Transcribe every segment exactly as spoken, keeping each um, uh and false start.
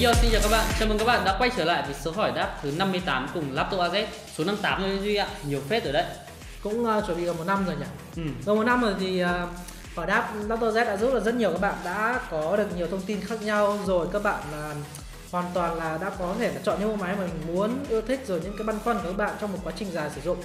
Yo, xin chào các bạn, chào mừng các bạn đã quay trở lại với số hỏi đáp thứ năm mươi tám cùng Laptop a zét. Số năm mươi tám rồi Duy ạ, nhiều phết rồi đấy. Cũng uh, chuẩn bị gần một năm rồi nhỉ. Ừ. Gần một năm rồi thì uh, hỏi đáp Laptop a zét đã giúp là rất nhiều các bạn đã có được nhiều thông tin khác nhau rồi. Các bạn uh, hoàn toàn là đã có thể là chọn những mẫu máy mà mình muốn, yêu thích, rồi những cái băn khoăn của các bạn trong một quá trình dài sử dụng.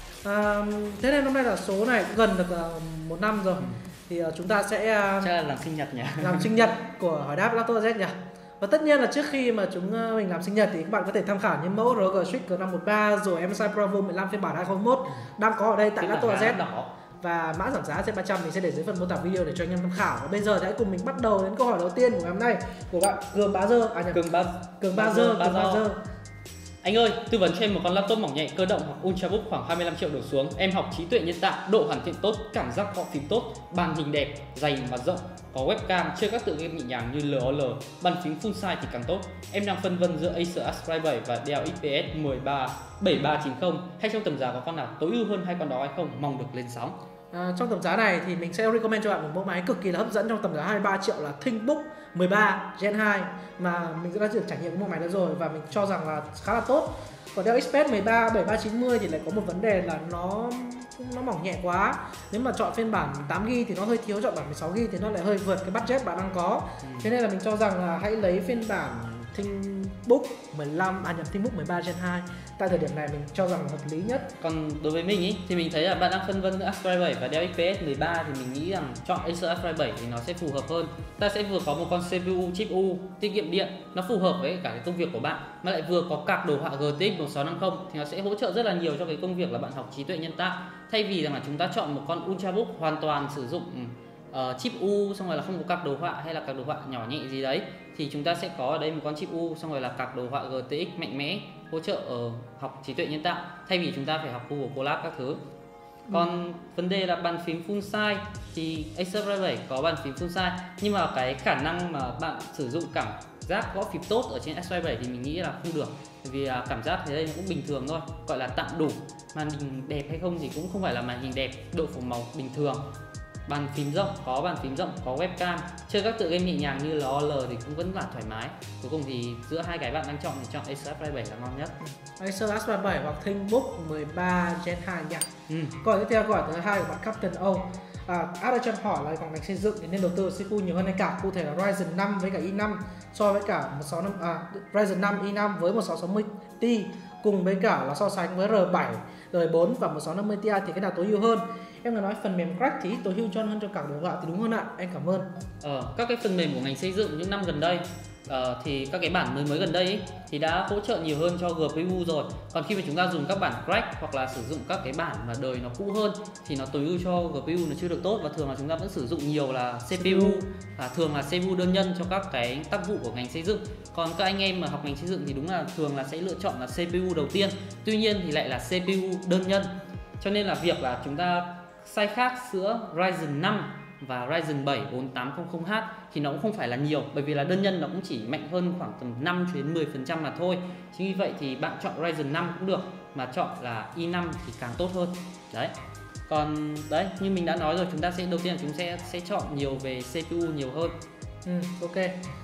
Uh, thế nên hôm nay là số này cũng gần được uh, một năm rồi. Ừ. Thì uh, chúng ta sẽ uh, chắc là làm sinh nhật nhỉ. Làm sinh nhật của hỏi đáp Laptop a zét nhỉ. Và tất nhiên là trước khi mà chúng mình làm sinh nhật thì các bạn có thể tham khảo những mẫu rờ giê Strix G năm một ba rồi em ét i Provo mười lăm phiên bản hai không hai mốt đang có ở đây tại Laptop a zét. Và mã giảm giá Z ba trăm mình sẽ để dưới phần mô tả video để cho anh em tham khảo. Và bây giờ thì hãy cùng mình bắt đầu đến câu hỏi đầu tiên của ngày hôm nay của bạn Cường Bá Dơ. À nhầm, Cường Ba Cường Ba Dơ, Cường Ba Dơ. Anh ơi, tư vấn cho em một con laptop mỏng nhẹ, cơ động hoặc Ultrabook khoảng hai mươi lăm triệu đổ xuống. Em học trí tuệ nhân tạo, độ hoàn thiện tốt, cảm giác gõ phím tốt, màn hình đẹp, dày và rộng, có webcam, chơi các tựa game nhẹ nhàng như lờ o lờ, bàn phím full size thì càng tốt. Em đang phân vân giữa Acer Astride bảy và Dell ích pê ét mười ba bảy ba chín không, hay trong tầm giá có con nào tối ưu hơn hai con đó hay không? Mong được lên sóng. À, trong tầm giá này thì mình sẽ recommend cho bạn một mẫu máy cực kỳ là hấp dẫn trong tầm giá hai mươi ba triệu là ThinkBook mười ba Gen hai, mà mình đã được trải nghiệm cái mẫu máy đó rồi và mình cho rằng là khá là tốt. Còn Dell ích pê ét mười ba bảy ba chín mươi thì lại có một vấn đề là nó nó mỏng nhẹ quá. Nếu mà chọn phiên bản tám gi bi thì nó hơi thiếu, chọn bản mười sáu gi bi thì nó lại hơi vượt cái budget bạn đang có. Ừ. Thế nên là mình cho rằng là hãy lấy phiên bản ThinkBook mười lăm, à nhầm, ThinkBook mười ba Gen hai. Tại thời điểm này mình cho rằng là hợp lý nhất. Còn đối với mình ý, thì mình thấy là bạn đang phân vân giữa Astride bảy và Dell ích pê ét mười ba thì mình nghĩ rằng chọn Acer Astride bảy thì nó sẽ phù hợp hơn. Ta sẽ vừa có một con xê pê u chip U tiết kiệm điện, nó phù hợp với cả cái công việc của bạn, mà lại vừa có card đồ họa giê tê ích một sáu năm không thì nó sẽ hỗ trợ rất là nhiều cho cái công việc là bạn học trí tuệ nhân tạo. Thay vì rằng là chúng ta chọn một con Ultrabook hoàn toàn sử dụng uh, chip U xong rồi là không có card đồ họa hay là card đồ họa nhỏ nhẹ gì đấy, thì chúng ta sẽ có ở đây một con chip U xong rồi là card đồ họa giê tê ích mạnh mẽ hỗ trợ ở học trí tuệ nhân tạo, thay vì chúng ta phải học Google Colab các thứ. Còn ừ. vấn đề là bàn phím full size thì Acer Astride bảy có bàn phím full size, nhưng mà cái khả năng mà bạn sử dụng cảm giác gõ phím tốt ở trên Astride bảy thì mình nghĩ là không được, bởi vì cảm giác thế đây cũng bình thường thôi, gọi là tạm đủ. Màn hình đẹp hay không thì cũng không phải là màn hình đẹp, độ phủ màu bình thường. Bàn phím rộng, có bàn phím rộng, có webcam, chơi các tựa game nhẹ nhàng như lờ o lờ thì cũng vẫn là thoải mái. Cuối cùng thì giữa hai cái bạn đang chọn thì chọn Acer Astride bảy là ngon nhất. Acer Astride bảy hoặc ThinkBook mười ba Gen hai nhỉ. Ừ. Câu hỏi tiếp theo, câu hỏi thứ hai của bạn Captain O. À, Ada cho hỏi là còn ngành xây dựng thì nên đầu tư xê pê u nhiều hơn hay cả, cụ thể là Ryzen năm với cả i năm so với cả một sáu năm à, Ryzen năm i năm với một sáu sáu mươi Ti cùng với cả là so sánh với R bảy, R bốn và một sáu năm mươi Ti thì cái nào tối ưu hơn? Em nói phần mềm crack thì tối ưu cho hơn cho cả đồ họa thì đúng hơn ạ. Anh cảm ơn. Ờ, các cái phần mềm của ngành xây dựng những năm gần đây uh, thì các cái bản mới mới gần đây ấy, thì đã hỗ trợ nhiều hơn cho giê pê u rồi. Còn khi mà chúng ta dùng các bản crack hoặc là sử dụng các cái bản mà đời nó cũ hơn thì nó tối ưu cho giê pê u nó chưa được tốt, và thường là chúng ta vẫn sử dụng nhiều là xê pê u, và thường là xê pê u đơn nhân cho các cái tác vụ của ngành xây dựng. Còn các anh em mà học ngành xây dựng thì đúng là thường là sẽ lựa chọn là xê pê u đầu tiên, tuy nhiên thì lại là xê pê u đơn nhân, cho nên là việc là chúng ta sai khác giữa Ryzen năm và Ryzen bảy bốn tám không không H thì nó cũng không phải là nhiều, bởi vì là đơn nhân nó cũng chỉ mạnh hơn khoảng tầm năm đến mười phần trăm mà thôi. Chính vì vậy thì bạn chọn Ryzen năm cũng được, mà chọn là i năm thì càng tốt hơn. Đấy. Còn đấy, như mình đã nói rồi, chúng ta sẽ đầu tiên là chúng sẽ sẽ chọn nhiều về xê pê u nhiều hơn. Ừ, ok.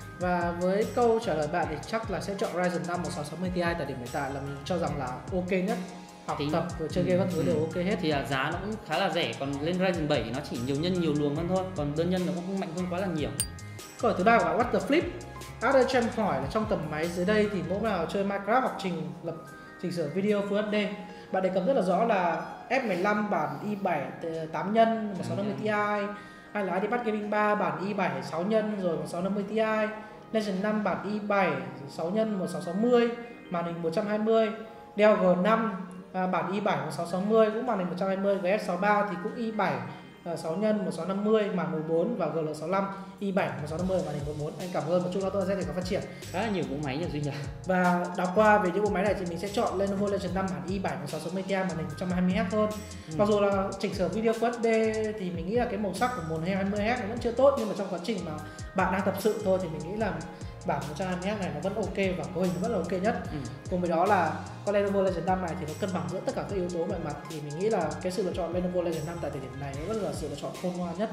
Và với câu trả lời bạn thì chắc là sẽ chọn Ryzen năm một sáu sáu mươi Ti tại điểm hiện tại là mình cho rằng là ok nhất. Học Tính. tập rồi chơi game các thứ ừ. đều ok hết. Thì là giá nó cũng khá là rẻ, còn lên Ryzen bảy nó chỉ nhiều nhân nhiều luồng hơn thôi, còn đơn nhân nó cũng không mạnh hơn quá là nhiều. Câu hỏi thứ ba của bạn What the Flip. Ada cho em hỏi là trong tầm máy dưới đây thì mẫu nào chơi Minecraft hoặc trình lập chỉnh sửa video Full ết đê. Bạn đề cập rất là rõ là F mười lăm bản i bảy tám nhân một sáu năm mươi Ti, hay là iPad Gaming ba bản i bảy sáu nhân rồi một sáu năm mươi Ti, Legend năm bản i bảy sáu nhân một sáu sáu mươi, màn hình một trăm hai mươi, Dell G năm À, bản i bảy một sáu sáu mươi cũng màn hình một trăm hai mươi, gs sáu ba thì cũng i bảy à, sáu nhân một sáu năm mươi màn mười bốn và G L sáu lăm i bảy một sáu năm mươi màn hình mười bốn. Anh cảm ơn, một chút Laptop a zét thì có phát triển khá là nhiều mẫu máy nhỉ Duy nhỉ. Và đọc qua về những bộ máy này thì mình sẽ chọn Lenovo Legion năm bản i bảy một sáu sáu mươi Ti màn hình một trăm hai mươi héc hơn. Ừ. Mặc dù là chỉnh sửa video Full ết đê thì mình nghĩ là cái màu sắc của một trăm hai mươi héc nó vẫn chưa tốt, nhưng mà trong quá trình mà bạn đang tập sự thôi thì mình nghĩ là bản một trăm hai mươi héc này nó vẫn ok và cấu hình nó vẫn là ok nhất. Ừ. Cùng với đó là con Lenovo Legion năm này thì nó cân bằng giữa tất cả các yếu tố mọi mặt, thì mình nghĩ là cái sự lựa chọn Lenovo Legion năm tại thời điểm này nó vẫn là sự lựa chọn khôn ngoan nhất.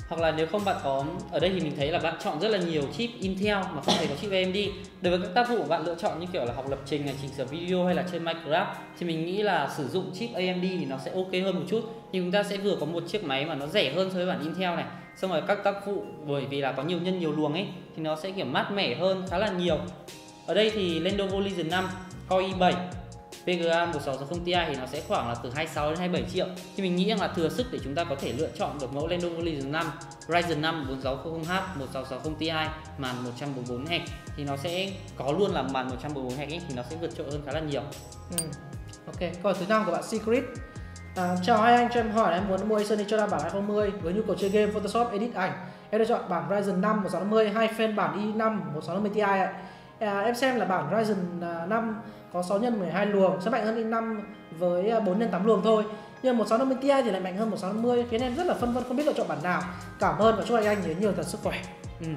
Hoặc là nếu không bạn có, ở đây thì mình thấy là bạn chọn rất là nhiều chip Intel mà không hề có chip a em đê. Đối với các tác vụ bạn lựa chọn như kiểu là học lập trình này, chỉnh sửa video hay là chơi Minecraft thì mình nghĩ là sử dụng chip a em đê thì nó sẽ ok hơn một chút. Nhưng chúng ta sẽ vừa có một chiếc máy mà nó rẻ hơn so với bản Intel này. Xong rồi các tác vụ bởi vì là có nhiều nhân nhiều luồng ấy thì nó sẽ kiểu mát mẻ hơn khá là nhiều. Ở đây thì Lenovo Legion năm Core i bảy vê giê a một sáu sáu không Ti thì nó sẽ khoảng là từ hai mươi sáu đến hai mươi bảy triệu. Thì mình nghĩ rằng là thừa sức để chúng ta có thể lựa chọn được mẫu Lenovo Legion năm Ryzen năm bốn sáu không không H một sáu sáu không Ti màn một trăm bốn mươi bốn héc thì nó sẽ có luôn là màn một trăm bốn mươi bốn héc ấy, thì nó sẽ vượt trội hơn khá là nhiều. Ừ. Ok, câu hỏi thứ năm của bạn Secret. À, chào hai anh, cho em hỏi là em muốn mua Acer Nitro bản hai không hai không với nhu cầu chơi game, Photoshop, edit ảnh. Em đã chọn bản Ryzen năm một sáu năm mươi, hai fan bản i năm một sáu năm mươi Ti ạ. À, em xem là bản Ryzen năm có sáu nhân mười hai luồng, sẽ mạnh hơn i năm với bốn nhân tám luồng thôi. Nhưng một sáu năm mươi Ti thì lại mạnh hơn một sáu năm mươi, khiến em rất là phân vân không biết lựa chọn bản nào. Cảm ơn và chúc anh nhiều nhiều thật sức khỏe. Ừ.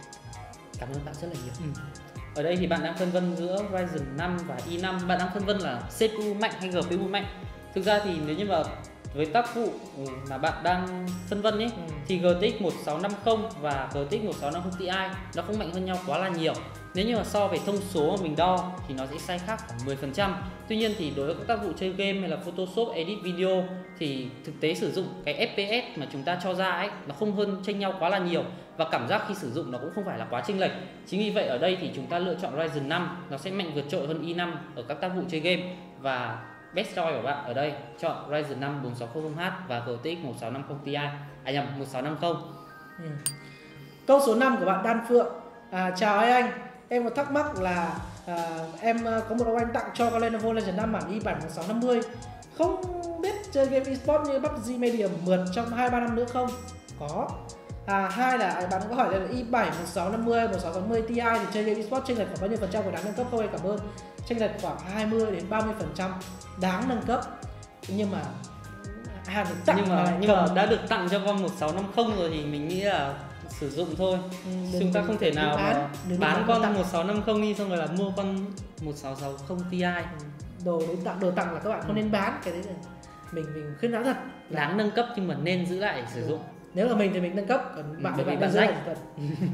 Cảm ơn bạn rất là nhiều. Ừ. Ở đây thì bạn đang phân vân giữa Ryzen năm và i năm, bạn đang phân vân là xê pê u mạnh hay giê pê u mạnh. Thực ra thì nếu như mà với tác vụ mà bạn đang phân vân ấy ừ. thì giê tê ích một sáu năm không và giê tê ích một sáu năm không Ti nó không mạnh hơn nhau quá là nhiều. Nếu như mà so về thông số mà mình đo thì nó sẽ sai khác khoảng mười phần trăm. Tuy nhiên thì đối với các tác vụ chơi game hay là Photoshop, edit video thì thực tế sử dụng cái ép pê ét mà chúng ta cho ra ấy nó không hơn chênh nhau quá là nhiều, và cảm giác khi sử dụng nó cũng không phải là quá chênh lệch. Chính vì vậy ở đây thì chúng ta lựa chọn Ryzen năm, nó sẽ mạnh vượt trội hơn i năm ở các tác vụ chơi game, và best choice của bạn ở đây chọn Ryzen năm bốn sáu không không H và giê tê ích một sáu năm không Ti, à nhầm một sáu năm không. Ừ. Câu số năm của bạn Đan Phượng. À, chào hai anh, em có thắc mắc là à, em có một ông anh tặng cho con Lenovo Legion năm bản i bảy một sáu năm mươi, không biết chơi game eSports như pê u bê giê Medium mượt trong hai ba năm nữa không? Có. À, hai là bạn có hỏi là i bảy một sáu năm mươi, một sáu sáu mươi Ti thì chơi game eSports chênh lệch khoảng bao nhiêu phần trăm của đáng nâng cấp không? Em cảm ơn. Chênh lệch khoảng hai mươi đến ba mươi phần trăm đáng nâng cấp. Nhưng mà hàng được tặng nhưng mà nhưng mà đã được tặng cho con một sáu năm không rồi thì mình nghĩ là sử dụng thôi. Ừ, chúng ta không thể nào bán, mà bán con một sáu năm không đi xong rồi là mua con một sáu sáu không Ti. Ừ. Đồ đến tặng, đồ tặng là các bạn không ừ. nên bán, cái đấy là mình mình khuyên nói thật. Đáng nâng cấp nhưng mà nên giữ lại để sử dụng. Nếu là mình thì mình nâng cấp, còn bạn thì bạn nên giữ lại thật.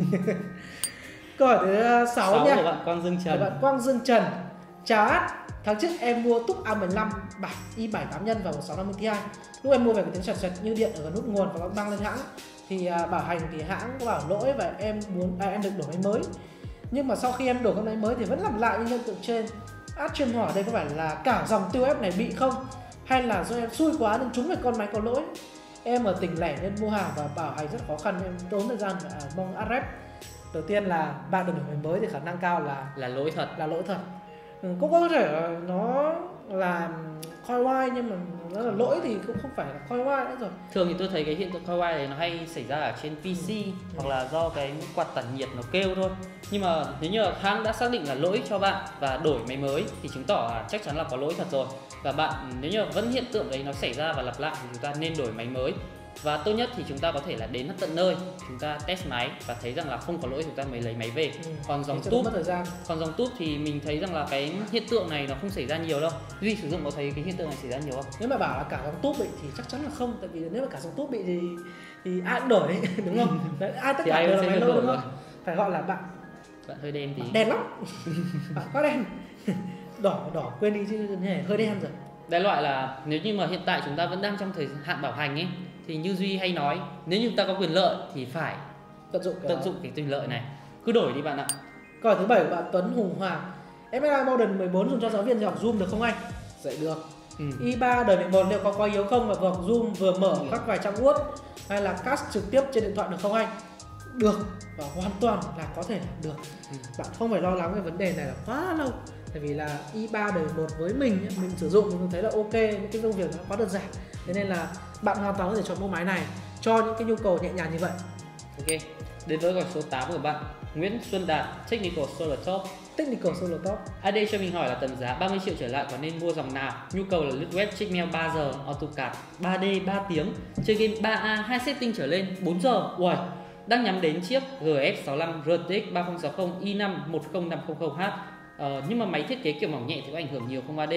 Câu hỏi thứ sáu nha. Của bạn Quang Dương Trần. Bạn Quang Dương Trần. Chào át, tháng trước em mua túc A mười lăm bản i bảy tám nhân và một sáu năm mươi Ti. Lúc em mua về có tiếng sật sật như điện ở gần nút nguồn và băng lên hãng. Thì à, bảo hành thì hãng có bảo lỗi và em muốn à, em được đổi máy mới. Nhưng mà sau khi em đổi con máy mới thì vẫn làm lại như hiện tượng trên. Át chuyên hỏi đây có phải là cả dòng tiêu ép này bị không? Hay là do em xui quá nên trúng phải con máy có lỗi? Em ở tỉnh lẻ nên mua hàng và bảo hành rất khó khăn, em tốn thời gian và mong át rep. Đầu tiên là bạn được đổi máy mới thì khả năng cao là là lỗi thật. Là lỗi thật. Ừ, cũng có thể nó là coil wire nhưng mà nó là lỗi thì cũng không phải là coil wire nữa rồi. Thường thì tôi thấy cái hiện tượng coil wire này nó hay xảy ra ở trên pê xê ừ. hoặc là do cái quạt tản nhiệt nó kêu thôi. Nhưng mà nếu như hãng đã xác định là lỗi cho bạn và đổi máy mới thì chứng tỏ là chắc chắn là có lỗi thật rồi. Và bạn nếu như vẫn hiện tượng đấy nó xảy ra và lặp lại thì chúng ta nên đổi máy mới. Và tốt nhất thì chúng ta có thể là đến tận nơi, chúng ta test máy và thấy rằng là không có lỗi chúng ta mới lấy máy về. Ừ, còn dòng túp, còn dòng túp thì mình thấy rằng là cái hiện tượng này nó không xảy ra nhiều đâu. Duy sử dụng có thấy cái hiện tượng này xảy ra nhiều không? Nếu mà bảo là cả dòng túp bị thì chắc chắn là không, tại vì nếu mà cả dòng túp bị thì thì ai cũng đổi đấy, đúng không? Đấy, ai tất cả đều là máy lỗi đúng không? Phải gọi là bạn bạn hơi đen thì đen lắm, bạn quá đen, đỏ đỏ quên đi chứ hơi đen rồi. Đại loại là nếu như mà hiện tại chúng ta vẫn đang trong thời hạn bảo hành ấy thì như Duy hay nói, nếu như chúng ta có quyền lợi thì phải tận dụng cái, tận dụng cái quyền lợi này, cứ đổi đi bạn ạ. Câu hỏi thứ bảy của bạn Tuấn Hùng Hoàng. em ét i Modern mười bốn dùng cho giáo viên dạy học Zoom được không anh? Dạy được. Ừ. i ba đời mười một liệu có quá yếu không và vừa học Zoom vừa mở ừ. các vài trang Word hay là cast trực tiếp trên điện thoại được không anh? Được, và hoàn toàn là có thể được. Ừ. Bạn không phải lo lắng cái vấn đề này là quá lâu. Tại vì là i ba đời mười một với mình mình sử dụng mình thấy là ok, những cái công việc nó quá đơn giản. Thế nên là bạn hoàn toàn có thể chọn mẫu máy này cho những cái nhu cầu nhẹ nhàng như vậy. Ok, đến với câu số tám của bạn Nguyễn Xuân Đạt, Technical Solar Top. Technical Solar Top. a đê cho mình hỏi là tầm giá ba mươi triệu trở lại có nên mua dòng nào? Nhu cầu là lướt web, check mail ba giờ, AutoCAD ba D ba tiếng, chơi game ba A hai setting trở lên bốn giờ. Ui, đang nhắm đến chiếc G F sáu lăm R T X ba không sáu không i năm một không năm không không H. Ờ, nhưng mà máy thiết kế kiểu mỏng nhẹ thì có ảnh hưởng nhiều không a đê.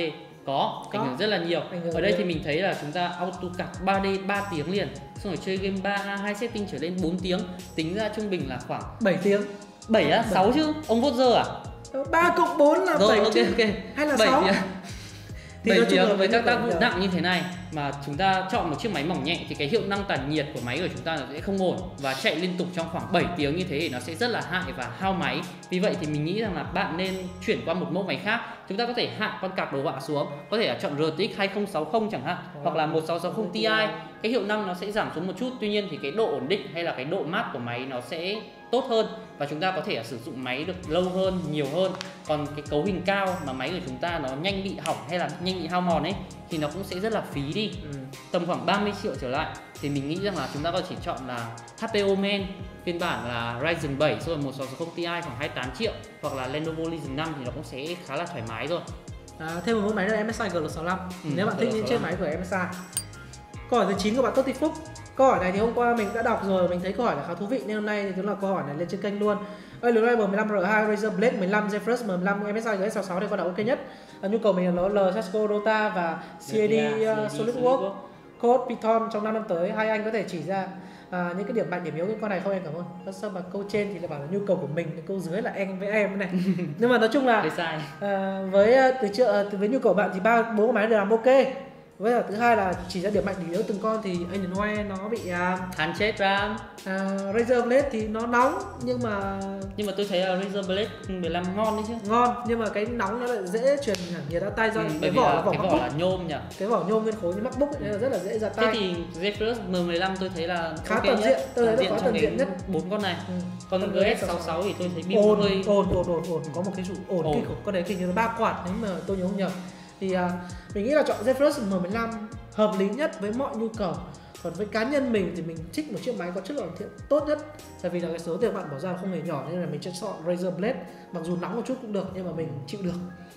Có, Có. ảnh hưởng rất là nhiều. Ảnh hưởng Ở đây nhiều. thì mình thấy là chúng ta auto card ba D ba tiếng liền, xong rồi chơi game ba A hai setting trở lên bốn tiếng, tính ra trung bình là khoảng bảy tiếng. bảy á, sáu chứ, ông vote giờ à? ba cộng bốn là Rồi bảy ok chứ. ok. Hay là bảy sáu? tiếng. Thì bảy nói chung là tiếng với các tác bảy vụ giờ. nặng như thế này mà chúng ta chọn một chiếc máy mỏng nhẹ thì cái hiệu năng tản nhiệt của máy của chúng ta nó sẽ không ổn, và chạy liên tục trong khoảng bảy tiếng như thế thì nó sẽ rất là hại và hao máy. Vì vậy thì mình nghĩ rằng là bạn nên chuyển qua một mẫu máy khác. Chúng ta có thể hạ con card đồ họa xuống, có thể là chọn R T X hai không sáu không chẳng hạn, Ờ. hoặc là một sáu sáu không Ti. Cái hiệu năng nó sẽ giảm xuống một chút, tuy nhiên thì cái độ ổn định hay là cái độ mát của máy nó sẽ tốt hơn, và chúng ta có thể sử dụng máy được lâu hơn, nhiều hơn. Còn cái cấu hình cao mà máy của chúng ta nó nhanh bị hỏng hay là nhanh bị hao mòn ấy thì nó cũng sẽ rất là phí đi. Ừ. Tầm khoảng ba mươi triệu trở lại thì mình nghĩ rằng là chúng ta có thể chọn là hát pê o Men phiên bản là Ryzen bảy rồi một sáu sáu không Ti khoảng hai mươi tám triệu, hoặc là Lenovo Legion năm thì nó cũng sẽ khá là thoải mái rồi. À, thêm một mẫu máy là em ét i G L sáu lăm. Ừ, Nếu bạn thích G L những sáu chiếc lăm. máy của em ét i. Câu hỏi thứ chín của bạn Tốt Thị Phúc. Câu hỏi này thì hôm qua mình đã đọc rồi, mình thấy câu hỏi là khá thú vị nên hôm nay thì chúng là câu hỏi này lên trên kênh luôn. Alienware M mười lăm R hai, Razer Blade mười lăm, GeForce M mười lăm, em ét i G S sáu sáu thì con nào ok nhất? À, nhu cầu mình là L, Sasco, Dota và xê a đê uh, SolidWorks, Code, Python trong năm năm tới. Hai anh có thể chỉ ra à, những cái điểm mạnh điểm yếu của con này không? Em cảm ơn. Có sao mà câu trên thì là bảo là nhu cầu của mình, câu dưới là anh với em này. Nhưng mà nói chung là Hơi sai. à, với à, từ chưa từ với nhu cầu bạn thì ba bốn con máy đều làm ok. Với là thứ hai là chỉ ra điểm mạnh điểm yếu từng con thì Alienware nó bị à, Than chết RAM. à, Razer Blade thì nó nóng nhưng mà Nhưng mà tôi thấy là Razer Blade mười lăm ngon đấy chứ. ngon, nhưng mà cái nóng nó lại dễ truyền nhiệt ra tay do Ừ, cái bởi vì vỏ là là vỏ cái vỏ MacBook, là nhôm nhỉ. cái vỏ nhôm nguyên khối như MacBook ấy, nên là rất là dễ ra Thế tay. thì GeForce M mười lăm tôi thấy là Khá ok toàn nhất. diện, tôi thấy Toàn là khá trong toàn cái diện nhất. bốn con này. Ừ. Còn Con G S sáu sáu thì tôi thấy pin ồn hơi ồn ồn ồn ồn có một cái trụ ồn Ồn. kinh khủng, con đấy hình như là ba quạt nếu mà tôi nhớ không nhầm. Thì à, mình nghĩ là chọn GeForce M mười lăm hợp lý nhất với mọi nhu cầu. Còn với cá nhân mình thì mình trích một chiếc máy có chất lượng thiện tốt nhất, tại vì là cái số tiền bạn bỏ ra không hề nhỏ nên là mình sẽ chọn Razer Blade. Mặc dù nóng một chút cũng được nhưng mà mình chịu được.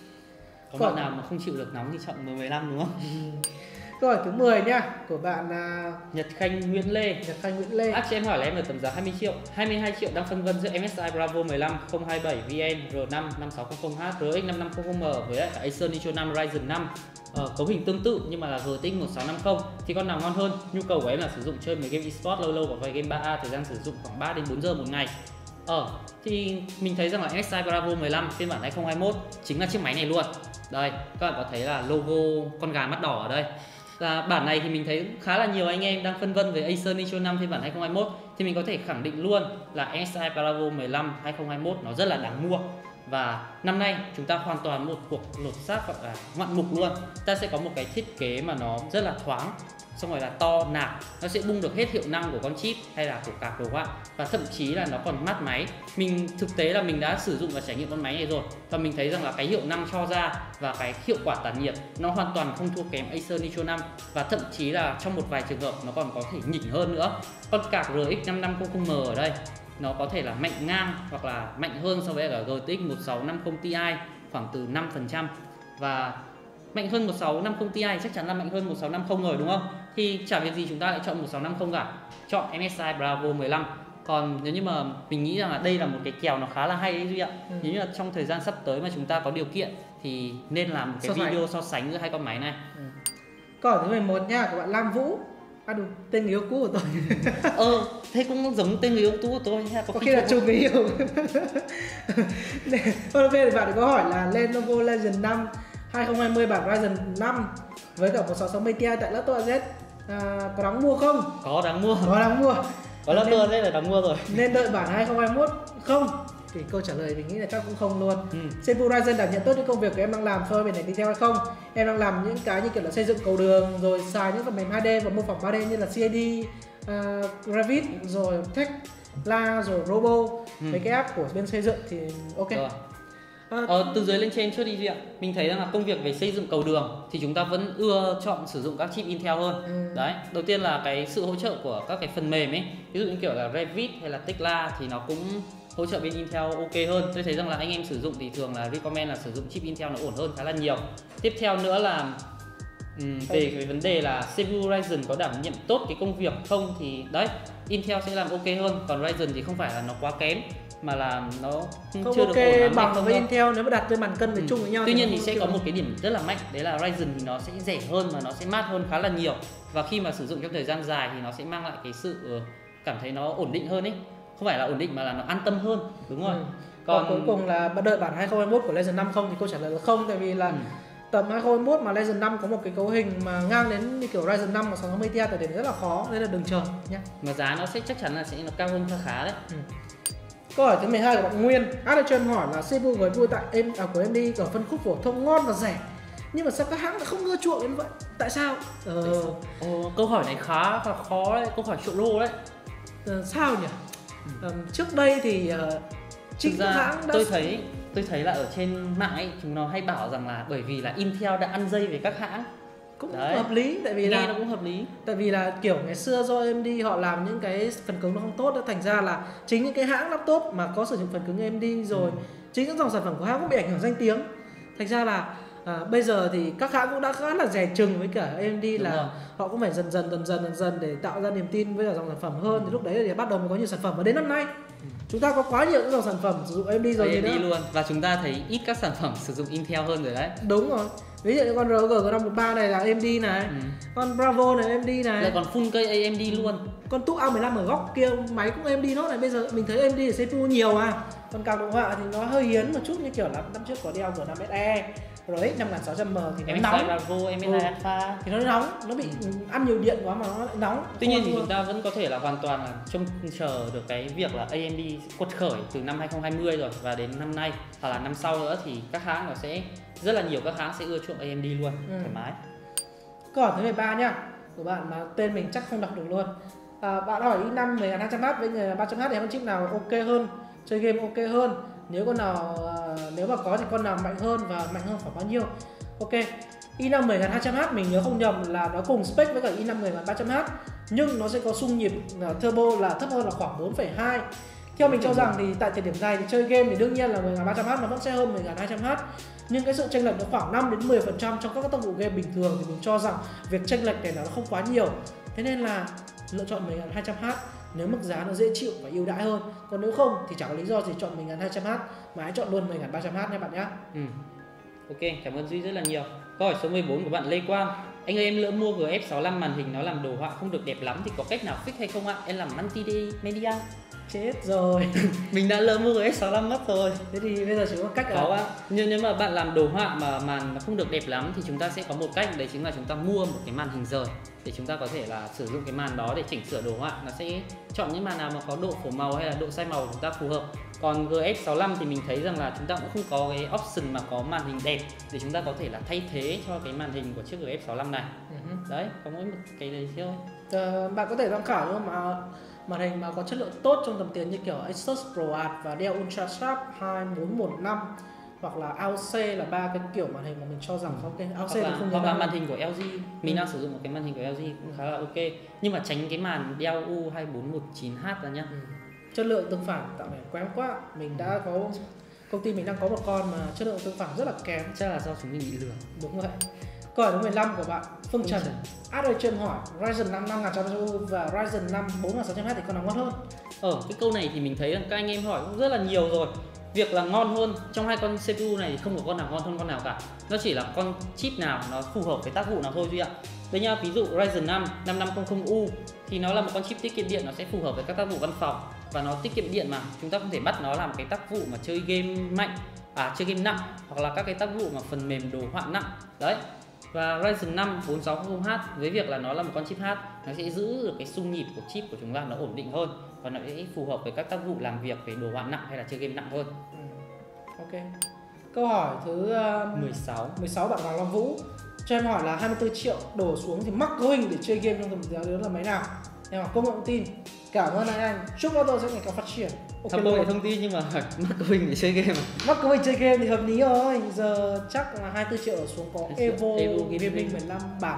Có Còn- bạn nào mà không chịu được nóng thì chọn M mười lăm đúng không? Câu hỏi thứ mười nha, của bạn là Nhật Khanh Nguyễn Lê. Nhật Khanh Nguyễn Lê. À, cho em hỏi là em ở tầm giá hai mươi triệu, hai mươi hai triệu đang phân vân giữa em ét i Bravo mười lăm không hai bảy V N, R năm năm sáu không không H, R X năm năm không không M với lại cả Acer Nitro năm Ryzen năm. Ờ, cấu hình tương tự nhưng mà là G T X một sáu năm không thì con nào ngon hơn? Nhu cầu của em là sử dụng chơi mấy game eSport lâu lâu và vài game ba A, thời gian sử dụng khoảng ba đến bốn giờ một ngày. Ờ thì mình thấy rằng là em ét i Bravo mười lăm phiên bản hai không hai mốt chính là chiếc máy này luôn. Đây, các bạn có thấy là logo con gà mắt đỏ ở đây. Và bản này thì mình thấy khá là nhiều anh em đang phân vân với Acer Nitro năm phiên bản hai không hai mốt thì mình có thể khẳng định luôn là em ét i Bravo mười lăm hai không hai mốt nó rất là đáng mua. Và năm nay chúng ta hoàn toàn một cuộc lột xác gọi là ngoạn mục luôn. Ta sẽ có một cái thiết kế mà nó rất là thoáng, xong rồi là to nạc, nó sẽ bung được hết hiệu năng của con chip hay là của card đồ họa, và thậm chí là nó còn mát máy. Mình thực tế là mình đã sử dụng và trải nghiệm con máy này rồi, và mình thấy rằng là cái hiệu năng cho ra và cái hiệu quả tản nhiệt nó hoàn toàn không thua kém Acer Nitro năm, và thậm chí là trong một vài trường hợp nó còn có thể nhỉnh hơn nữa. Con card R X năm năm không không M ở đây nó có thể là mạnh ngang hoặc là mạnh hơn so với cả G T X một sáu năm không Ti khoảng từ năm phần trăm, và mạnh hơn một sáu năm không Ti chắc chắn là mạnh hơn một sáu năm không rồi đúng không? Thì chả việc gì chúng ta lại chọn một sáu năm không cả, chọn em ét i Bravo mười lăm. Còn nếu như mà mình nghĩ rằng là đây là một cái kèo nó khá là hay đấy Duy ạ. Ừ. Nếu như là trong thời gian sắp tới mà chúng ta có điều kiện thì nên làm một cái So sánh. video so sánh giữa hai con máy này. Ừ. Câu hỏi thứ mười một nha, của bạn Lam Vũ. À đúng, tên người yêu cũ của tôi. Ờ, thế cũng giống tên người yêu cũ của tôi ha. Có khi là chung người yêu. Ok, thì bạn có hỏi là Lenovo Legion năm hai không hai không bản Ryzen năm với cả một sáu sáu không Ti tại laptop a Z à, có đáng mua không? Có đáng mua. Có đáng mua. Có là tôi đây là đáng mua rồi. Nên đợi bản hai không hai mốt không? Thì câu trả lời mình nghĩ là chắc cũng không luôn. Ừ. xê pê u Ryzen đảm nhận tốt những công việc của em đang làm so với bên này đi theo hay không? Em đang làm những cái như kiểu là xây dựng cầu đường, rồi xài những phần mềm hai D và mô phỏng ba D như là xê a đê, uh, Revit, rồi Tekla, rồi Robo, Ừ. mấy cái app của bên xây dựng thì ok. Rồi. À, Ờ, từ dưới lên trên trước đi Duy ạ. Mình thấy rằng là công việc về xây dựng cầu đường thì chúng ta vẫn ưa chọn sử dụng các chip Intel hơn. Ừ. Đấy, đầu tiên là cái sự hỗ trợ của các cái phần mềm ấy, ví dụ như kiểu là Revit hay là Tekla thì nó cũng hỗ trợ bên Intel ok hơn. Tôi thấy rằng là anh em sử dụng thì thường là recommend là sử dụng chip Intel nó ổn hơn khá là nhiều. Tiếp theo nữa là Ừ, về cái vấn đề là xê pê u Ryzen có đảm nhiệm tốt cái công việc không thì đấy, Intel sẽ làm ok hơn, còn Ryzen thì không phải là nó quá kém mà là nó không chưa ok được ổn lắm bằng không với đâu. Intel nếu mà đặt lên bàn cân với Ừ. chung với nhau. Tuy nhiên thì nó sẽ chưa có được. một cái điểm rất là mạnh, đấy là Ryzen thì nó sẽ rẻ hơn và nó sẽ mát hơn khá là nhiều, và khi mà sử dụng trong thời gian dài thì nó sẽ mang lại cái sự cảm thấy nó ổn định hơn ấy, không phải là ổn định mà là nó an tâm hơn, đúng rồi. Ừ. Còn, Còn cuối cùng là đợi bản hai không hai mốt của Ryzen năm không thì câu trả lời là không, tại vì là ừ. tầm hai không hai mốt mà Ryzen năm có một cái cấu hình mà ngang đến như kiểu Ryzen năm mà sáu sáu mươi Ti tại điểm rất là khó, nên là đừng chờ nhé. Mà giá nó sẽ chắc chắn là sẽ nó cao hơn khá khá đấy. Ừ. Câu hỏi thứ mười hai của bạn Nguyên, Adrian hỏi là xê pê u với vui tại em à, của a em đê ở phân khúc phổ thông ngon và rẻ, nhưng mà sao các hãng lại không ưa chuộng đến vậy? Tại sao? Ờ, Tại sao? Ồ, câu hỏi này khá là khó đấy, câu hỏi triệu đô đấy. ờ, sao nhỉ? Ờ, trước đây thì uh, chính Thực các ra hãng đã tôi thấy tôi thấy là ở trên mạng ấy chúng nó hay bảo rằng là bởi vì là Intel đã ăn dây với các hãng. cũng Đấy. hợp lý, tại vì Nghe là nó cũng hợp lý. tại vì là kiểu ngày xưa do a em đê họ làm những cái phần cứng nó không tốt, thành ra là chính những cái hãng laptop mà có sử dụng phần cứng a em đê rồi, ừ. chính những dòng sản phẩm của hãng cũng bị ảnh hưởng danh tiếng, thành ra là à, bây giờ thì các hãng cũng đã khá là dè chừng với cả a em đê. Đúng là rồi. Họ cũng phải dần dần dần dần dần dần để tạo ra niềm tin với cả dòng sản phẩm hơn, thì lúc đấy thì bắt đầu mới có nhiều sản phẩm, và đến năm nay ừ. chúng ta có quá nhiều những dòng sản phẩm sử dụng a em đê rồi. a em đê thì luôn, và chúng ta thấy ít các sản phẩm sử dụng Intel hơn rồi đấy. Đúng rồi, ví dụ như con rờ giê năm một ba này là a em đê này, ừ. con Bravo này a em đê này, lại còn full cây a em đê luôn. Con túc A mười lăm ở góc kia máy cũng a em đê nốt này. Bây giờ mình thấy a em đê ở xê pê u nhiều à. Còn card đồ họa thì nó hơi hiếm một chút, như kiểu là năm trước có Dell G năm E rờ ích năm nghìn sáu trăm M thì nó em ét i nóng. Bravo, em ét i ừ. Alpha thì nó nóng, nó bị ăn nhiều điện quá mà nó lại nóng. Tuy nhiên thì chúng ta vẫn có thể là hoàn toàn là trông chờ được cái việc là a em đê quật khởi từ năm hai không hai không rồi, và đến năm nay hoặc là năm sau nữa thì các hãng nó sẽ rất là nhiều các hãng sẽ ưa chuộng a em đê luôn, ừ. thoải mái. Câu hỏi thứ mười ba nhá, của bạn mà tên mình chắc không đọc được luôn. À, bạn hỏi i năm mười nghìn hai trăm H với người ba trăm H thì con chip nào ok hơn, chơi game ok hơn, nếu con nào à, nếu mà có thì con nào mạnh hơn và mạnh hơn khoảng bao nhiêu? Ok, i năm mười nghìn hai trăm H mình nhớ không nhầm là nó cùng spec với cả i năm mười nghìn ba trăm H, nhưng nó sẽ có xung nhịp uh, turbo là thấp hơn là khoảng bốn phẩy hai. Theo mình cho rằng thì tại thời điểm này thì chơi game thì đương nhiên là mười nghìn ba trăm H nó vẫn sẽ hơn mười nghìn hai trăm H, nhưng cái sự chênh lệch nó khoảng năm đến mười phần trăm trong các tốc độ game bình thường, thì mình cho rằng việc chênh lệch này nó không quá nhiều. Thế nên là lựa chọn mười nghìn hai trăm H nếu mức giá nó dễ chịu và ưu đãi hơn. Còn nếu không thì chẳng có lý do gì chọn mười nghìn hai trăm H, mà hãy chọn luôn mười nghìn ba trăm H nha bạn nhé. Ừ. Ok, cảm ơn Duy rất là nhiều. Câu hỏi số mười bốn của bạn Lê Quang. Anh ơi, em lỡ mua G F sáu mươi lăm màn hình nó làm đồ họa không được đẹp lắm thì có cách nào fix hay không ạ? Em làm multimedia. Chết rồi. Mình đã lỡ mua G F sáu mươi lăm mất rồi. Thế thì bây giờ chỉ có cách có ạ. Nhưng nếu mà bạn làm đồ họa mà màn nó không được đẹp lắm thì chúng ta sẽ có một cách, đấy chính là chúng ta mua một cái màn hình rời để chúng ta có thể là sử dụng cái màn đó để chỉnh sửa đồ họa. Nó sẽ chọn những màn nào mà có độ phổ màu hay là độ sai màu của chúng ta phù hợp. Còn G F sáu mươi lăm thì mình thấy rằng là chúng ta cũng không có cái option mà có màn hình đẹp để chúng ta có thể là thay thế cho cái màn hình của chiếc G F sáu mươi lăm này. Uh-huh. Đấy, có mỗi một cái đấy thôi. Ờ, bạn có thể tham khảo nhưng mà màn hình mà có chất lượng tốt trong tầm tiền như kiểu Asus ProArt và Dell UltraSharp hai bốn một năm, hoặc là a o xê là ba cái kiểu màn hình mà mình cho rằng ok. a o xê hoặc thì là, không hoặc là đâu. màn hình của L G, mình ừ. đang sử dụng một cái màn hình của L G cũng khá là ok, nhưng mà tránh cái màn Dell U hai bốn một chín H ra nhá. Ừ. Chất lượng tương phản tạo vẻ kém quá. Mình đã có công ty mình đang có một con mà chất lượng tương phản rất là kém. Chắc là do chúng mình bị lừa. Đúng vậy. Câu hỏi thứ mười lăm của bạn Phương Trần. Adrian hỏi Ryzen năm năm nghìn sáu trăm U và Ryzen năm bốn nghìn sáu trăm H thì con nào ngon hơn? Ờ, cái câu này thì mình thấy là các anh em hỏi cũng rất là nhiều rồi. Việc là ngon hơn trong hai con xê pê u này thì không có con nào ngon hơn con nào cả. Nó chỉ là con chip nào nó phù hợp với tác vụ nào thôi Duy ạ. Đây nha, ví dụ Ryzen năm năm năm trăm U thì nó là một con chip tiết kiệm điện, nó sẽ phù hợp với các tác vụ văn phòng và nó tiết kiệm điện mà chúng ta không thể bắt nó làm cái tác vụ mà chơi game mạnh, à chơi game nặng, hoặc là các cái tác vụ mà phần mềm đồ họa nặng. Đấy. Và Ryzen năm bốn sáu không H với việc là nó là một con chip H, nó sẽ giữ được cái xung nhịp của chip của chúng ta nó ổn định hơn và nó sẽ phù hợp với các tác vụ làm việc về đồ họa nặng hay là chơi game nặng hơn. Ừ. Ok. Câu hỏi thứ uh, mười sáu mười sáu bạn Hoàng Long Vũ cho em hỏi là hai mươi tư triệu đổ xuống thì mắc cấu hình để chơi game trong tầm giá lớn là máy nào? Em hỏi công nghệ thông tin. Cảm ơn anh anh. Chúc auto sẽ ngày càng phát triển. Ok, công nghệ thông tin nhưng mà mắc cấu hình để chơi game à? Mắc cấu hình chơi game thì hợp lý rồi. Giờ chắc là hai mươi tư triệu đổ xuống có Evo, Evo Gaming mười lăm bản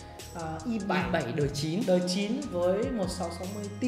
uh, i bảy đời chín đời chín với một sáu sáu mươi Ti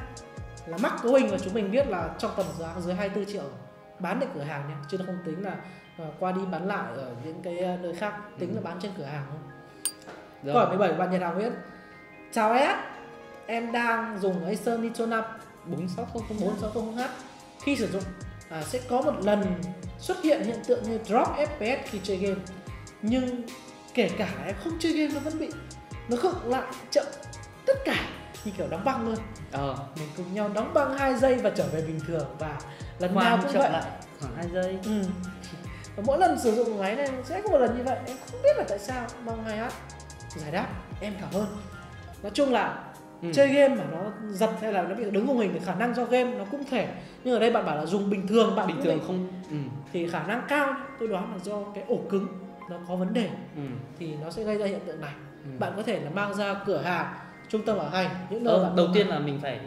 là mắc cấu hình, và chúng mình biết là trong tầm giá dưới hai mươi tư triệu bán tại cửa hàng nhé, chứ nó không tính là uh, qua đi bán lại ở những cái nơi khác, tính là bán trên cửa hàng thôi. Câu hỏi mười bảy của bạn Nhật Hà Nguyễn. Chào ét, em đang dùng Acer Nitro năm bốn sáu không không bốn sáu không không H. Khi sử dụng à, sẽ có một lần xuất hiện hiện tượng như drop ép pê ét khi chơi game. Nhưng kể cả là em không chơi game nó vẫn bị, nó khựng lại chậm tất cả như kiểu đóng băng luôn. Ờ, Mình cùng nhau đóng băng hai giây và trở về bình thường, và lần Khoan nào cũng chậm vậy. lại khoảng hai giây. Ừ. Và mỗi lần sử dụng máy này sẽ có một lần như vậy. Em không biết là tại sao. Mong hai hát giải đáp, em cảm ơn. Nói chung là ừ. chơi game mà nó giật hay là nó bị đứng không hình thì khả năng do game nó cũng thể. Nhưng ở đây bạn bảo là dùng bình thường, bạn Bình thường bị, không ừ. thì khả năng cao tôi đoán là do cái ổ cứng nó có vấn đề, ừ. thì nó sẽ gây ra hiện tượng này. ừ. Bạn có thể là mang ra cửa hàng, trung tâm bảo hành, những nơi ờ, bạn đầu tiên là mình phải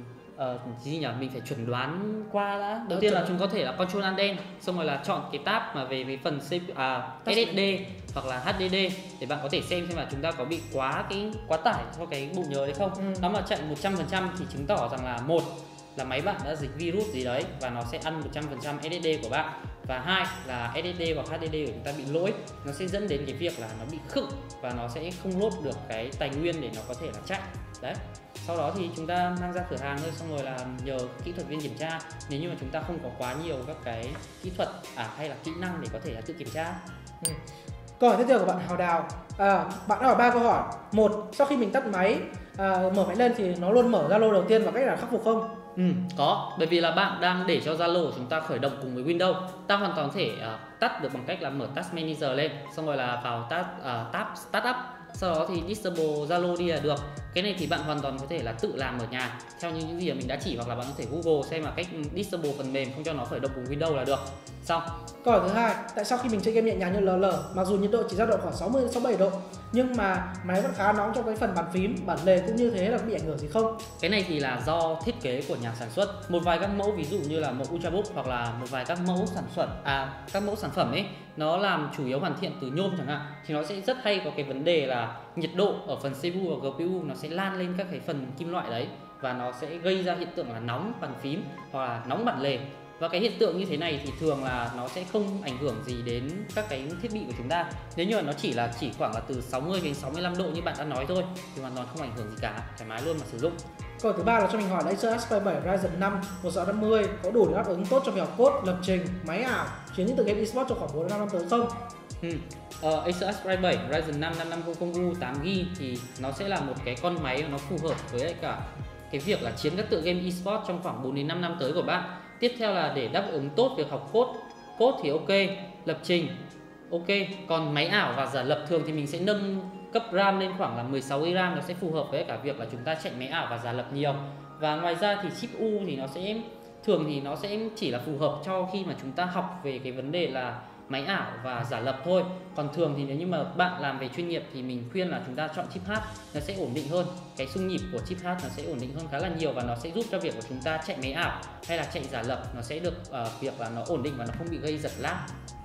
ờ, gì nhỉ? Mình phải chuẩn đoán qua đã. Đầu Đó, tiên chuẩn. là chúng có thể là Control Alt N, xong rồi là chọn cái tab mà về với phần C, à, ét ét đê hoặc là hát đê đê để bạn có thể xem xem là chúng ta có bị quá cái quá tải cho cái bộ nhớ đấy không. Ừ. Nó mà chạy một trăm phần trăm thì chứng tỏ rằng là một là máy bạn đã dịch virus gì đấy và nó sẽ ăn một trăm phần trăm ét ét đê của bạn, và hai là ét ét đê hoặc hát đê đê của chúng ta bị lỗi, nó sẽ dẫn đến cái việc là nó bị khựng và nó sẽ không load được cái tài nguyên để nó có thể là chạy đấy. Sau đó thì chúng ta mang ra cửa hàng thôi, xong rồi là nhờ kỹ thuật viên kiểm tra. Nếu như mà chúng ta không có quá nhiều các cái kỹ thuật à hay là kỹ năng để có thể là tự kiểm tra. Ừ. Câu hỏi tiếp theo của bạn Hào Đào. À, bạn đã hỏi ba câu hỏi. Một, sau khi mình tắt máy, à, mở máy lên thì nó luôn mở Zalo đầu tiên và cách nào khắc phục không? Ừ, có, bởi vì là bạn đang để cho Zalo của chúng ta khởi động cùng với Windows. Ta hoàn toàn có thể uh, tắt được bằng cách là mở Task Manager lên, xong rồi là vào tab, uh, tab Startup, sau đó thì disable Zalo đi là được. Cái này thì bạn hoàn toàn có thể là tự làm ở nhà theo như những gì mà mình đã chỉ, hoặc là bạn có thể Google xem là cách disable phần mềm không cho nó khởi động cùng Windows là được. Xong. Câu hỏi thứ hai, tại sao khi mình chơi game nhẹ nhàng như lờ lờ, mặc dù nhiệt độ chỉ dao động khoảng sáu mươi đến sáu mươi bảy độ, nhưng mà máy vẫn khá nóng trong cái phần bàn phím, bản lề cũng như thế, là có bị ảnh hưởng gì không? Cái này thì là do thiết kế của nhà sản xuất. Một vài các mẫu, ví dụ như là mẫu Ultrabook hoặc là một vài các mẫu sản xuất à các mẫu sản phẩm ấy, nó làm chủ yếu hoàn thiện từ nhôm chẳng hạn, thì nó sẽ rất hay có cái vấn đề là nhiệt độ ở phần xê pê u và giê pê u nó sẽ lan lên các cái phần kim loại đấy, và nó sẽ gây ra hiện tượng là nóng bàn phím hoặc là nóng bản lề. Và cái hiện tượng như thế này thì thường là nó sẽ không ảnh hưởng gì đến các cái thiết bị của chúng ta. Nếu như là nó chỉ là chỉ khoảng là từ sáu mươi đến sáu mươi lăm độ như bạn đã nói thôi thì hoàn toàn không ảnh hưởng gì cả, thoải mái luôn mà sử dụng. Câu hỏi thứ ba là cho mình hỏi là Acer Aspire bảy Ryzen năm một sáu năm mươi có đủ để đáp ứng tốt cho việc học code, lập trình, máy ảo, chuyển những tựa game eSports trong khoảng bốn đến năm năm tới không? Ừ. Uh, Acer Aspire bảy Ryzen năm năm năm không không U tám gi bi thì nó sẽ là một cái con máy nó phù hợp với cả cái việc là chiến các tựa game eSports trong khoảng bốn đến năm năm tới của bạn. Tiếp theo là để đáp ứng tốt việc học code, code thì ok, lập trình ok, còn máy ảo và giả lập thường thì mình sẽ nâng cấp RAM lên khoảng là mười sáu gi bi RAM, nó sẽ phù hợp với cả việc là chúng ta chạy máy ảo và giả lập nhiều. Và ngoài ra thì chip U thì nó sẽ thường thì nó sẽ chỉ là phù hợp cho khi mà chúng ta học về cái vấn đề là máy ảo và giả lập thôi. Còn thường thì nếu như mà bạn làm về chuyên nghiệp thì mình khuyên là chúng ta chọn chip H, nó sẽ ổn định hơn. Cái xung nhịp của chip H nó sẽ ổn định hơn khá là nhiều, và nó sẽ giúp cho việc của chúng ta chạy máy ảo hay là chạy giả lập nó sẽ được uh, việc là nó ổn định và nó không bị gây giật lag.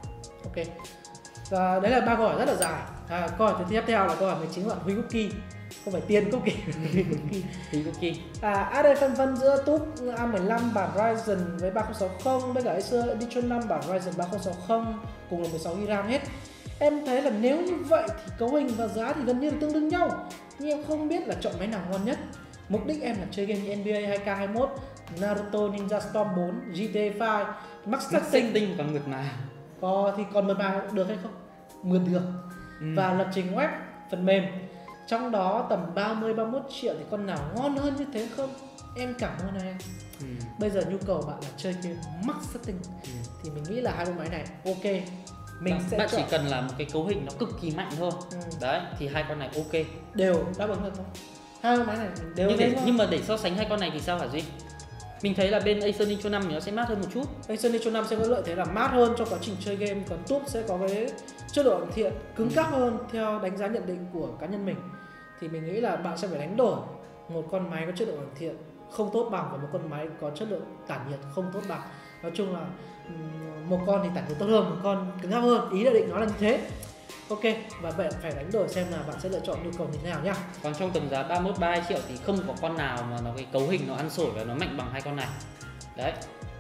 Ok. Và đấy là ba câu hỏi rất là dài. À, câu hỏi tiếp theo là câu hỏi mười chín của bạn Huy Cookie. Không phải Tiên Cookie, Huy Cookie. Huy Cookie. À, a đê phân vân giữa túp A mười lăm bản Ryzen với ba không sáu không với cả Acer Edition năm bản Ryzen ba không sáu không cùng là mười sáu gi bi RAM hết. Em thấy là nếu như vậy thì cấu hình và giá thì gần như là tương đương nhau, nhưng em không biết là chọn máy nào ngon nhất. Mục đích em là chơi game như en bi ây hai K hai mươi mốt, Naruto Ninja Storm bốn, giê tê a năm, Max Setting còn mượt mà. Có thì còn mượt mà được hay không? Mượt được. Ừ. Và lập trình web, phần mềm. Trong đó tầm ba mươi ba mươi mốt triệu thì con nào ngon hơn như thế không? Em cảm ơn em. Ừ. Bây giờ nhu cầu bạn là chơi game max setting, ừ. thì mình nghĩ là hai con máy này ok. Mình bạn, sẽ bạn chọn... chỉ cần là một cái cấu hình nó cực kỳ mạnh thôi. Ừ. Đấy, thì hai con này ok. Đều đáp ứng được không? Hai con máy này đều nhưng, để, nhưng mà để so sánh hai con này thì sao hả Duy? Mình thấy là bên Acer Nitro năm thì nó sẽ mát hơn một chút. Acer Nitro năm sẽ có lợi thế là mát hơn trong quá trình chơi game, còn túp sẽ có cái chất lượng hoàn thiện cứng cáp hơn theo đánh giá nhận định của cá nhân mình. Thì mình nghĩ là bạn sẽ phải đánh đổi một con máy có chất lượng hoàn thiện không tốt bằng và một con máy có chất lượng tản nhiệt không tốt bằng. Nói chung là một con thì tản nhiệt tốt hơn, một con cứng cáp hơn, ý là định nó là như thế. Ok, và bạn phải đánh đổi xem là bạn sẽ lựa chọn nhu cầu như thế nào nhá. Còn trong tầm giá ba mươi mốt ba mươi hai triệu thì không có con nào mà nó cái cấu hình nó ăn sổi và nó mạnh bằng hai con này. Đấy.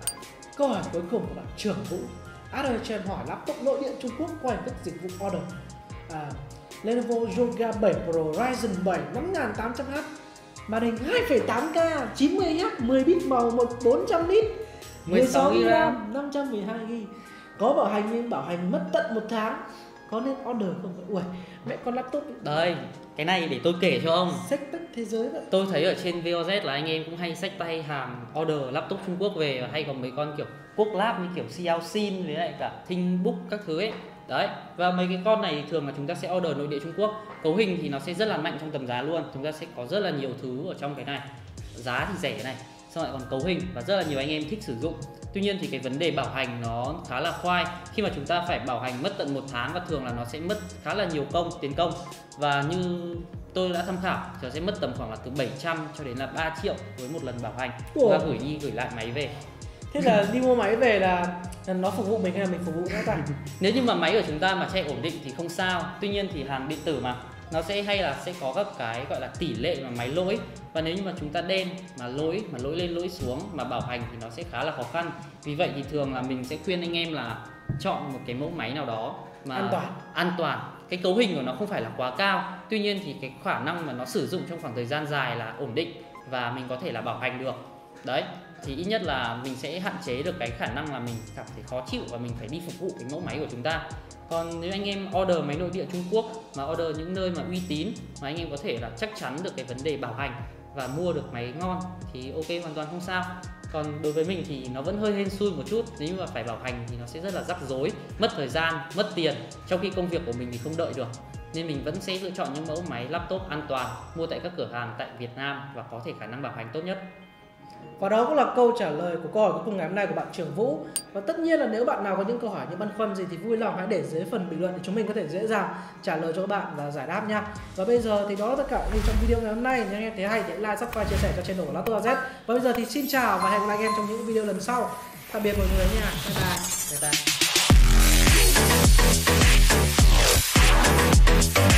Câu hỏi cuối cùng của bạn Trưởng Vũ. a đê cho em hỏi laptop nội địa Trung Quốc qua hình thức dịch vụ order. À, Lenovo Yoga bảy Pro Ryzen bảy năm nghìn tám trăm H, màn hình hai phẩy tám K, chín mươi héc, mười bit màu, một bốn trăm nit, mười sáu gi bi RAM, năm trăm mười hai gi bi. Có bảo hành nhưng bảo hành mất tận một tháng. Có nên order không? Ui, mẹ con laptop ấy. Đây, cái này để tôi kể cho ông. Xách tất thế giới vậy. Tôi thấy ở trên vê o zét là anh em cũng hay xách tay hàng order laptop Trung Quốc về, và hay có mấy con kiểu Quốc Lab như kiểu Xiaoxin với lại cả ThinkBook các thứ ấy. Đấy, và mấy cái con này thì thường là chúng ta sẽ order nội địa Trung Quốc. Cấu hình thì nó sẽ rất là mạnh trong tầm giá luôn. Chúng ta sẽ có rất là nhiều thứ ở trong cái này. Giá thì rẻ này, xong lại còn cấu hình và rất là nhiều anh em thích sử dụng. Tuy nhiên thì cái vấn đề bảo hành nó khá là khoai, khi mà chúng ta phải bảo hành mất tận một tháng, và thường là nó sẽ mất khá là nhiều công, tiền công. Và như tôi đã tham khảo thì nó sẽ mất tầm khoảng là từ bảy trăm cho đến là ba triệu với một lần bảo hành. Và gửi đi gửi lại máy về. Thế là đi mua máy về là nó phục vụ mình hay là mình phục vụ nó ta? Nếu như mà máy của chúng ta mà chạy ổn định thì không sao. Tuy nhiên thì hàng điện tử mà, nó sẽ hay là sẽ có các cái gọi là tỷ lệ mà máy lỗi, và nếu như mà chúng ta đen mà lỗi mà lỗi lên lỗi xuống mà bảo hành thì nó sẽ khá là khó khăn. Vì vậy thì thường là mình sẽ khuyên anh em là chọn một cái mẫu máy nào đó mà an toàn. An toàn. Cái cấu hình của nó không phải là quá cao, tuy nhiên thì cái khả năng mà nó sử dụng trong khoảng thời gian dài là ổn định và mình có thể là bảo hành được. Đấy, thì ít nhất là mình sẽ hạn chế được cái khả năng là mình cảm thấy khó chịu và mình phải đi phục vụ cái mẫu máy của chúng ta. Còn nếu anh em order máy nội địa Trung Quốc mà order những nơi mà uy tín mà anh em có thể là chắc chắn được cái vấn đề bảo hành và mua được máy ngon thì ok, hoàn toàn không sao. Còn đối với mình thì nó vẫn hơi hên xui một chút, nếu mà phải bảo hành thì nó sẽ rất là rắc rối, mất thời gian, mất tiền, trong khi công việc của mình thì không đợi được. Nên mình vẫn sẽ lựa chọn những mẫu máy laptop an toàn, mua tại các cửa hàng tại Việt Nam và có thể khả năng bảo hành tốt nhất. Và đó cũng là câu trả lời của câu hỏi cuối cùng ngày hôm nay của bạn Trường Vũ. Và tất nhiên là nếu bạn nào có những câu hỏi, những băn khoăn gì thì vui lòng hãy để dưới phần bình luận để chúng mình có thể dễ dàng trả lời cho các bạn và giải đáp nha. Và bây giờ thì đó là tất cả những trong video ngày hôm nay. Nếu anh em thấy hay thì hãy like, subscribe, chia sẻ cho channel của Laptop a zét. Và bây giờ thì xin chào và hẹn gặp lại anh em trong những video lần sau. Tạm biệt mọi người nha. Bye bye. Bye bye.